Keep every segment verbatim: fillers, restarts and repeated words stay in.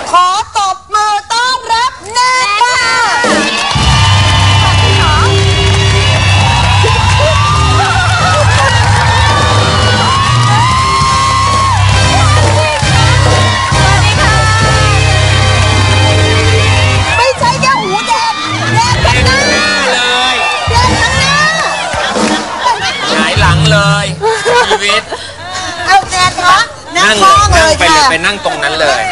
ขอตบมือต้อนรับแนนค่ะไม่ใช่แค่หูแดงแดงทั้งหน้าเลยแดงทั้งหน้าหงายหลังเลยชีวิตเอาแนนคะนั่งนั่งไปเลยไปนั่งตรงนั้นเลย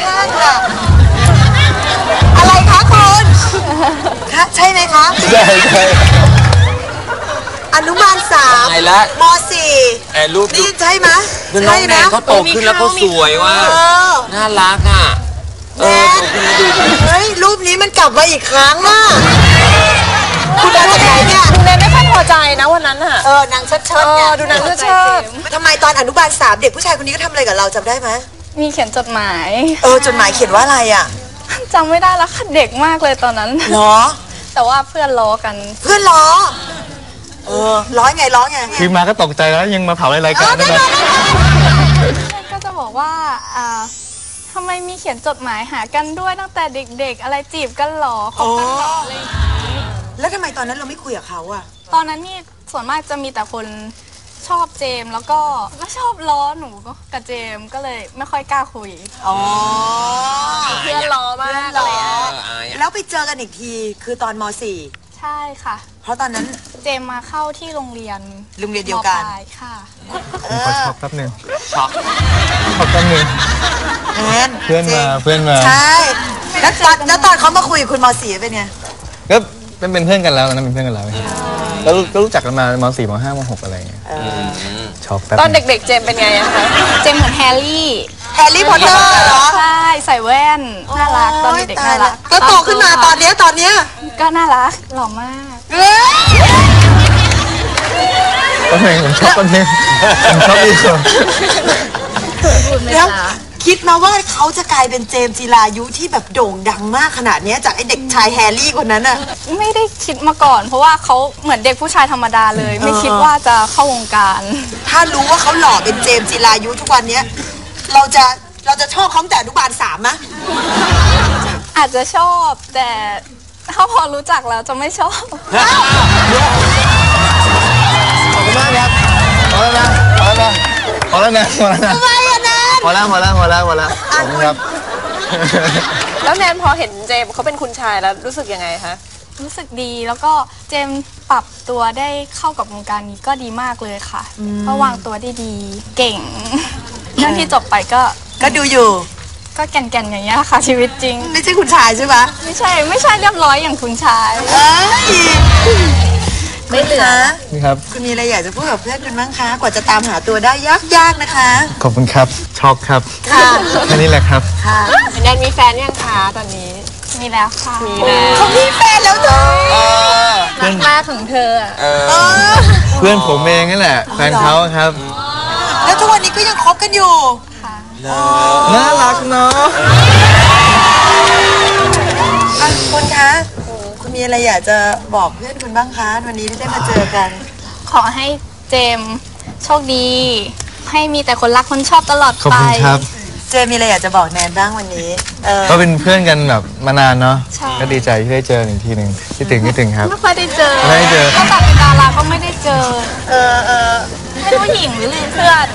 อะไรคะคุณคะใช่ไหมคะใช่ใช่อนุบาลสามมสี่ไอ้รูปนี่ใช่ไหมใช่นะเขาโตขึ้นแล้วเขาสวยว่ะน่ารักอ่ะเออโตขึ้นดูเฮ้ยรูปนี้มันกลับมาอีกครั้งอ่ะคุณมาจากไหนเนี่ยคุณแนนไม่ค่อยพอใจนะวันนั้นอ่ะเออนางเชิดเชิดเนี่ยดูนางเชิดเชิดทำไมตอนอนุบาลสามเด็กผู้ชายคนนี้ก็ทำอะไรกับเราจำได้ไหมมีเขียนจดหมายเออจดหมายเขียนว่าอะไรอ่ะจำไม่ได้แล้วค่ะเด็กมากเลยตอนนั้นเหรอแต่ว่าเพื่อนล้อกันเพื่อนล้อเออล้อไงล้อไงคือมาก็ตกใจแล้วยังมาเผาอะไรกันนะก็จะบอกว่าอ่าทำไมมีเขียนจดหมายหากันด้วยตั้งแต่เด็กๆอะไรจีบกันหรอคบกันหรออะไรอย่างนี้แล้วทำไมตอนนั้นเราไม่คุยกับเขาอะตอนนั้นนี่ส่วนมากจะมีแต่คนชอบเจมแล้วก็ก็ชอบล้อหนูกับเจมก็เลยไม่ค่อยกล้าคุยอ๋อเพื่อนล้อมากเลยแล้วไปเจอกันอีกทีคือตอนมสี่ใช่ค่ะเพราะตอนนั้นเจมมาเข้าที่โรงเรียนโรงเรียนเดียวกันค่ะผมขอช็อกแป๊บนึงช็อกช็อกแป๊บนึงเพื่อนมาเพื่อนมาใช่แล้วตอนแล้วตอนเขามาคุยคุณมสี่เป็นไงก็เป็นเป็นเพื่อนกันแล้วนะเป็นเพื่อนกันแล้วแล้วก็รู้จักกันมามสี่มห้ามหกอะไรเงี้ยช็อกแป๊บตอนเด็กๆเจมเป็นไงอะคะเจมเหมือนแฮร์รี่แฮร์รี่พอตเตอร์เหรอใช่ใส่แว่นน่ารักตอนเด็กน่ารักก็โตขึ้นมาตอนนี้ตอนนี้ก็น่ารักหล่อมากตอนนี้ผมชอบตอนนี้ผมชอบที่สุดแล้วคิดมาว่าเขาจะกลายเป็นเจมส์จิรายุที่แบบโด่งดังมากขนาดนี้จากไอเด็กชายแฮร์รี่คนนั้นน่ะไม่ได้คิดมาก่อนเพราะว่าเขาเหมือนเด็กผู้ชายธรรมดาเลยไม่คิดว่าจะเข้าวงการถ้ารู้ว่าเขาหล่อเป็นเจมส์จิรายุทุกวันนี้เราจะเราจะชอบเขาแต่อนุบาลสามไหมอาจจะชอบแต่ถ้าพอรู้จักแล้วจะไม่ชอบขอบคุณมากครับพอแล้วนะพอแล้วนะพอแล้วนะพอแล้วนะทำไมอะแนนพอแล้วพอแล้วพอแล้วพอแล้วขอบคุณครับแล้วแนนพอเห็นเจมเขาเป็นคุณชายแล้วรู้สึกยังไงคะรู้สึกดีแล้วก็เจมปรับตัวได้เข้ากับวงการนี้ก็ดีมากเลยค่ะเพราะวางตัวได้ดีเก่งเรื่องที่จบไปก็ก็ดูอยู่ก็แก่นๆอย่างเงี้ยค่ะชีวิตจริงไม่ใช่คุณชายใช่ไหมไม่ใช่ไม่ใช่เรียบร้อยอย่างคุณชายไม่เหลือนี่ครับคุณมีอะไรอยากจะพูดกับเพื่อนคุณบ้างคะกว่าจะตามหาตัวได้ยากๆนะคะขอบคุณครับช็อกครับค่ะแค่นี้แหละครับค่ะแนนมีแฟนยังคะตอนนี้มีแล้วค่ะมีแล้วเขามีแฟนแล้วเธอเพื่อนมาของเธอเพื่อนผมเองนั่นแหละแฟนเขาครับแล้วทุกวันนี้ก็ยังคบกันอยู่น่ารักเนาะคุณคะคุณมีอะไรอยากจะบอกเพื่อนคุณบ้างคะวันนี้ที่ได้มาเจอกันขอให้เจมโชคดีให้มีแต่คนรักคนชอบตลอดไปขอบคุณครับเจมมีอะไรอยากจะบอกแนนบ้างวันนี้ก็เป็นเพื่อนกันแบบมานานเนาะก็ดีใจที่ได้เจออีกทีหนึ่งคิดถึงคิดถึงครับไม่ค่อยได้เจอไม่ได้เจอตั้งแต่เป็นดาราก็ไม่ได้เจอเออเออไม่รู้หญิงหรือเพื่อน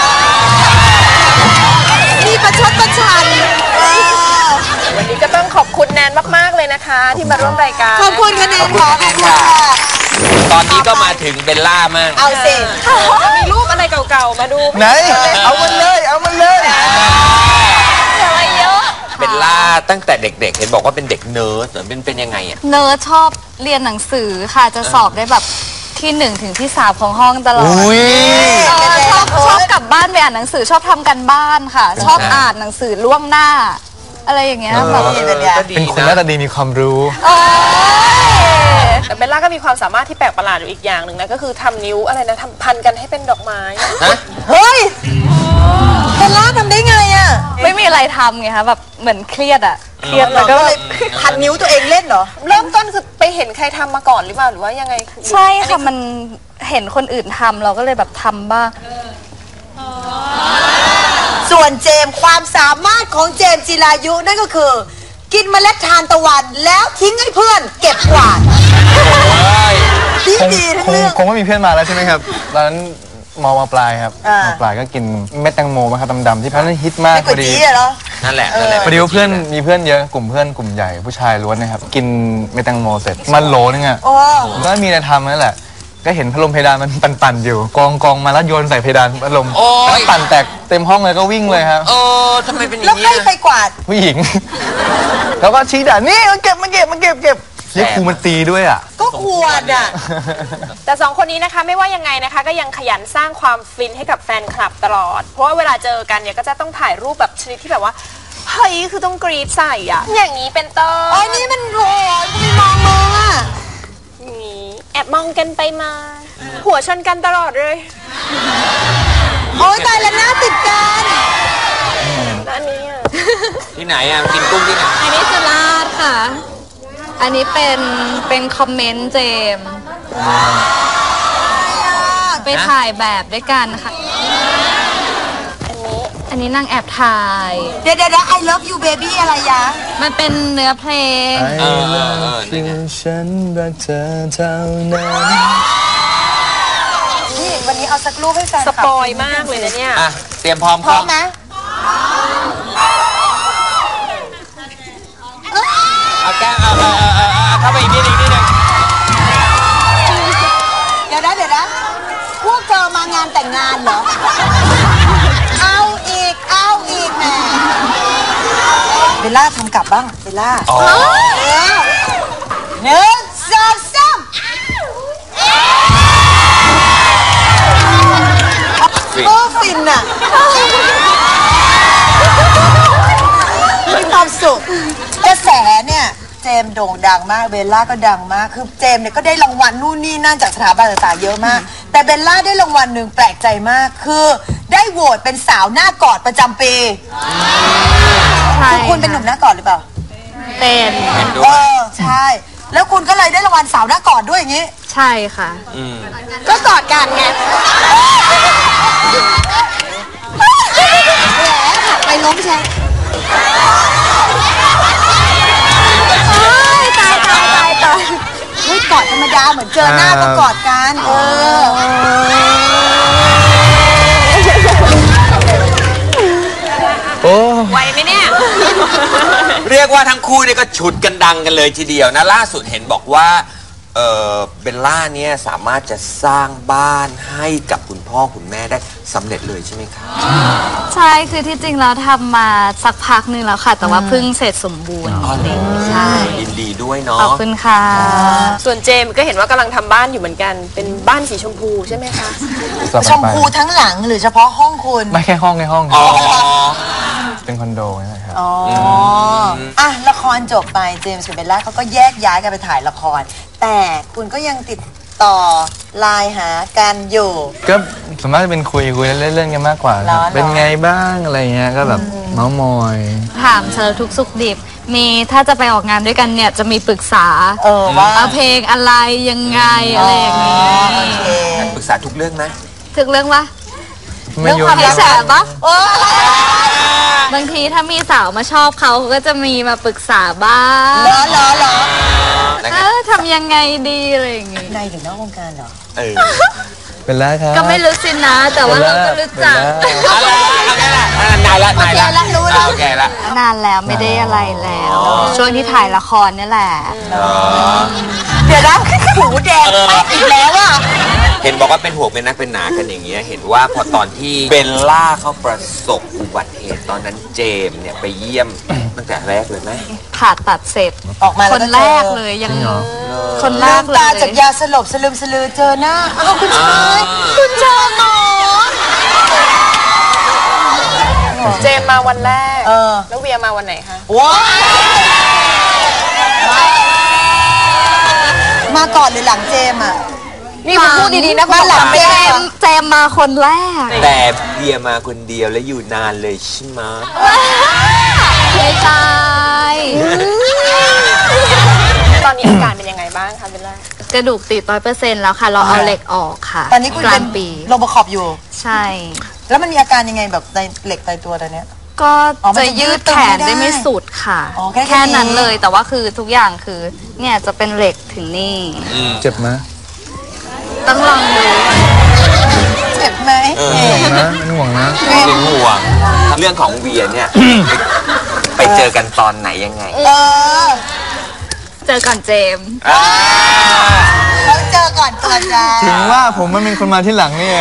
มีประชดประชันวันนี้ก็ต้องขอบคุณแนนมากๆเลยนะคะที่มาร่วมรายการขอบคุณค่ะแนนขอบคุณค่ะตอนนี้ก็มาถึงเบลล่ามากเอาสิมีรูปอะไรเก่าๆมาดูไหนเอามันเลยเอามันเลยอะไรเยอะเบลล่าตั้งแต่เด็กๆเห็นบอกว่าเป็นเด็กเนิร์ดเป็นเป็นยังไงอะเนิร์ดชอบเรียนหนังสือค่ะจะสอบได้แบบที่หนึ่งถึงที่สามของห้องตลอดชอบชอบกลับบ้านไปอ่านหนังสือชอบทำกันบ้านค่ะชอบอ่านหนังสือล่วงหน้าอะไรอย่างเงี้ยแบบเป็นคนหน้าตาดีมีความรู้แต่เบลล่าก็มีความสามารถที่แปลกประหลาดอยู่อีกอย่างหนึ่งนะก็คือทำนิ้วอะไรนะทำพันกันให้เป็นดอกไม้เฮ้ยเบลล่าทำได้ไงอ่ะไม่มีอะไรทำไงคะแบบเหมือนเครียดอ่ะเครียดแล้วก็เลยพันนิ้วตัวเองเล่นเหรอเริ่มต้นคือไปเห็นใครทำมาก่อนหรือเปล่าหรือว่ายังไงใช่ค่ะมันเห็นคนอื่นทำเราก็เลยแบบทำบ้างส่วนเจมส์ความสามารถของเจมส์จิรายุนั่นก็คือ กินเมล็ดทานตะวันแล้วทิ้งให้เพื่อนเก็บกวาดดีคงดีทั้คงงเรื่องคงไม่มีเพื่อนมาแล้วใช่ไหมครับตอนนั้นมอมาปลายครับอ่ามมปลายก็กินเม็ดแตงโมมาครับดำๆที่พันนั้นฮิตมากไม่พกอดดีจี้อะเหรอนั่นแหละนั่นแหละพอดีว่าเพื่อนมีเพื่อนเยอะกลุ่มเพื่อนกลุ่มใหญ่ผู้ชายล้วนนะครับกินเม็ดแตงโมเสร็จมันโหลนึงอ่ะโอ้ผมก็มีอะไรทำนั่นแหละก็เห็นพัดลมเพดานมันปั่นๆอยู่กองกองมาแล้วโยนใส่เพดานพัดลมแล้วปั่นแตกเต็มห้องเลยก็วิ่งเลยครับเออทำไมเป็นอย่าแล้วงใครนี้ไปกวาดผู้หญิง แล้วก็ชี้ด่านี่มันเก็บมันเก็บมันเก็บเก็บเรียกครูมันตีด้วยอ่ะก็ควรอ่ะแต่สองคนนี้นะคะไม่ว่ายังไงนะคะก็ยังขยันสร้างความฟินให้กับแฟนคลับตลอด เพราะว่าเวลาเจอกันเนี่ยก็จะต้องถ่ายรูปแบบชนิดที่แบบว่าเฮ้ยคือต้องกรีดใส่อะอย่างนี้เป็นต้นโอ้ยนี่มันโหยกูไม่มองมึงอ่ะอย่างนี้แอบมองกันไปมา หัวชนกันตลอดเลยโอ้ยตายแล้วหน้าติดกันแล้วอันนี้อะที่ไหนอ่ะกินกุ้งที่ไหนอันนี้สุราษฎร์ค่ะ อันนี้เป็นเป็นคอมเมนต์เจมส์ไปถ่ายแบบด้วยกันค่ะ อันนี้นั่งแอบถ่ายเดี๋ยวเดี๋ยว I love you baby อะไรยะมันเป็นเนื้อเพลงเออเออเออจริงฉันรักเธอเท่านั้นนี่วันนี้เอาสักรูปให้แฟนสปอยมากเลยนะเนี่ยอ่ะเตรียมพร้อมพร้อมไหมเอาแก้มเอาเอาเอาเอาเอาเข้าไปอีกนิดนึงนิดนึงเดี๋ยวนะเดี๋ยวนะพวกเธอมางานแต่งงานเหรอ เอาอีกเอาอีกแหมเบลล่าทำกลับบ้างเบลล่าอ๋อหนึ่งสองสามโอ้ฟินอะมีความสุขกระแสเนี่ยเจมส์โด่งดังมากเบลล่าก็ดังมากคือเจมส์เนี่ยก็ได้รางวัลนู่นนี่นั่นจากสถาบันต่างๆเยอะมาก แต่เบลล่าได้รางวัลหนึ่งแปลกใจมากคือได้โหวตเป็นสาวหน้ากอดประจำปีใช่คือคุณเป็นหนุ่มหน้ากอดหรือเปล่าเป็นเออใช่ แล้วคุณก็เลยได้รางวัลสาวหน้ากอดด้วยอย่างนี้ใช่ค่ะอืมก็กอดกันไงแหมไปล้มใช่ตายตายตายตายเฮ้ยกอดธรรมดาเหมือนเจอหน้าก็กอดกันเออโอ้ไหวไหมเนี่ยเรียกว่าทั้งคู่เนี่ยก็ฉุดกันดังกันเลยทีเดียวนะล่าสุดเห็นบอกว่าเออเบลล่าเนี่ยสามารถจะสร้างบ้านให้กับคุณพ่อคุณแม่ได้สำเร็จเลยใช่ไหมคะใช่ คือที่จริงเราทำมาสักพักหนึงแล้วค่ะ แต่ว่าเพิ่งเสร็จสมบูรณ์อ๋อเหรอใช่ยินดีด้วยเนาะขอบคุณค่ะส่วนเจมส์ก็เห็นว่ากำลังทำบ้านอยู่เหมือนกัน เป็นบ้านสีชมพูใช่ไหมคะชมพูทั้งหลังหรือเฉพาะห้องคุณไม่แค่ห้องในห้องคอ๋รัอบเป็นคอนโดนี่แหละครับอ๋ออ่ะละครจบไปเจมส์กับเบลล่าเขาก็แยกย้ายกันไปถ่ายละคร แต่คุณก็ยังติดต่อไลน์หากันอยู่ก็ส่วนมากจะเป็นคุยคุยเล่นๆกันมากกว่าครับเหรอเป็นไงบ้างอะไรเงี้ยก็แบบเมาส์มอยถามเธอทุกสุขดิบ มีถ้าจะไปออกงานด้วยกันเนี่ย จะมีปรึกษาเออว่าเอาเพลงอะไรยังไง อะไรอย่างนี้โอเคปรึกษาทุกเรื่องไหมถึงเรื่องวะไม่โยนเพลงแสบปะโอ้บางทีถ้ามีสาวมาชอบเขาเขาก็จะมีมาปรึกษาบ้างเหรอเหรอเหรอแล้วเอไงอทำยังไงดีอะไรอย่างงี้ในหรือนอกวงการเหรอเออเป็นแล้วครับก็ไม่รู้สินะ แต่ว่าเราก็รู้จักเป็นแล้วอะไรละอะไรละนายละนายละโอเคละรู้ละโอเคละนานแล้วไม่ได้อะไรแล้ว ช่วงที่ถ่ายละครนี่แหละเดี๋ยวนะหูแดงไปอีกแล้วอ่ะเห็นบอกว่าเป็นห่วงเป็นนักเป็นหนากันอย่างเงี้ยเห็นว่าพอตอนที่เบลล่าเขาประสบอุบัติเหตุตอนนั้นเจมส์เนี่ยไปเยี่ยมตั้งแต่แรกเลยไหมผ่าตัดเสร็จออกมาคแล้วนก็แรเจกอเลยยังจริงเหรอคนแรลืกมเลยตาจากยาสลบสลืมสลือเจอหน้าอ้าวคุณชายคุณชายหมอเจมส์มาวันแรกเออแล้วเวียมาวันไหนคะว้าวมาก่อนหรือหลังเจมส์อ่ะนี่คุณพูดดีๆนะคุณมาหลังไม่เจได้มส์เจมส์มาคนแรกแต่เบียร์มาคนเดียวแล้วอยู่นานเลยใช่ไหมไม่ตายตอนนี้อาการเป็นยังไงบ้างคะเบลล่ากระดูกติดร้อยเปอร์เซ็นต์แล้วค่ะ เราเอาเหล็กออกค่ะตอนนี้คุณกลาเป็งนปีโรบอคอปอยู่ใช่คแล้วมันมีอาการยังไงแบบในเหล็กในตัวตอนเนี้ยก็อ๋อมันจะจะยืยืดดตรงแขนี้นได้ได้ไม่สุดค่ะอ๋อแค่นี้แค่นั้นเลยแต่ว่าคือทุกอย่างคือเนี่ยจะเป็นเหล็กถึงนี่เจ็บไหมต้องลองดูเจ็บไหมห่วงนะไม่ห่วงนะเรื่องห่วงเรื่องของเวียเนี่ย ไปเจอกันตอนไหนยังไงเออเจอก่อนเจมส์เขาเจอก่อนตัวจ้าถึงว่าผมมันเป็นคนมาที่หลังนี่เอง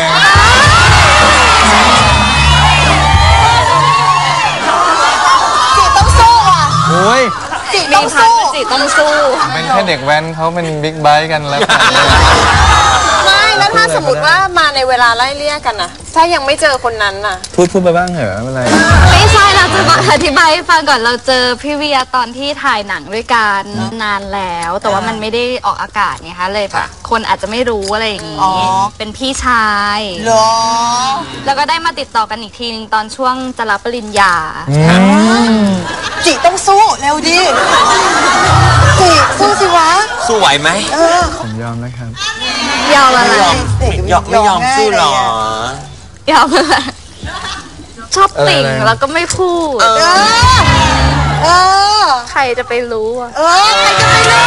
จีต้องสู้อ่ะโอ้ยจีมีต้องพันสู้จิต้องสู้เป็นแค่เด็กแว้นเขาเป็นบิ๊กไบค์กันแล้วกันไม่แล้วถ้าสมมติว่ามาในเวลาไล่เลี่ยกันนะถ้ายังไม่เจอคนนั้นน่ะพูดพูดไปบ้างเหรอไม่เป็นไรไม่ใช่เราจะมาอธิบายให้ฟังก่อนเราเจอพี่เวียตอนที่ถ่ายหนังด้วยกันนานแล้ว แต่ว่ามันไม่ได้ออกอากาศไงคะเลยแบบคนอาจจะไม่รู้อะไรอย่างนี้ เป็นพี่ชายเหรอแล้วก็ได้มาติดต่อกันอีกทีนึงตอนช่วงจะรับปริญญาจีต้องสู้เร็วดิจีสู้สิวะสู้ไหวไหมเออผมยอมนะครับยอมอะไรยอมไม่ยอมสู้หรอยอมอะไรชอบติ่งอะไรๆแล้วก็ไม่พูดเออ เออใครจะไปรู้อะเออใครจะไปรู้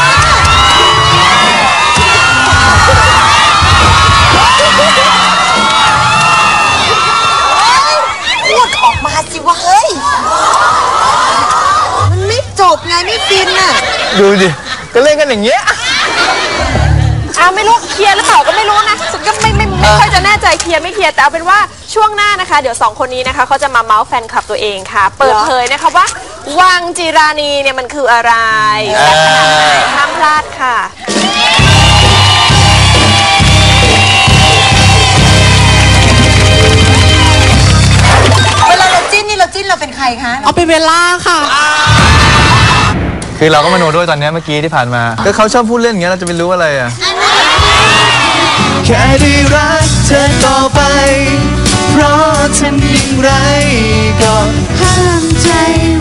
พูดออกมาสิวะเฮ้ย มันไม่จบไงไม่ฟินน่ะดูดิก็เล่นกันอย่างเงี้ยอ้าวไม่รู้เคลียร์หรือเปล่าก็ไม่รู้นะฉันก็ไม่ไม่ไม่ค่อยจะแน่ใจเคลียร์ไม่เคลียร์แต่เอาเป็นว่าช่วงหน้านะคะ เดี๋ยวสองคนนี้นะคะเขาจะมาเมาส์แฟนคลับตัวเองค่ะ เปิดเผยนะคะว่าวังจิรานีเนี่ยมันคืออะไรและขนาดไหนห้ามพลาดค่ะเวลาเราจิ้นนี่เราจิ้นเราเป็นใครคะเอาเป็นเวลาค่ะคือเราก็มาโนด้วยตอนเนี้ยเมื่อกี้ที่ผ่านมาก็เขาชอบพูดเล่นอย่างเงี้ยเราจะไปรู้อะไรอ่ะแค่ได้รักเธอต่อไปเพราะทำอย่างไรก็ห้ามใจ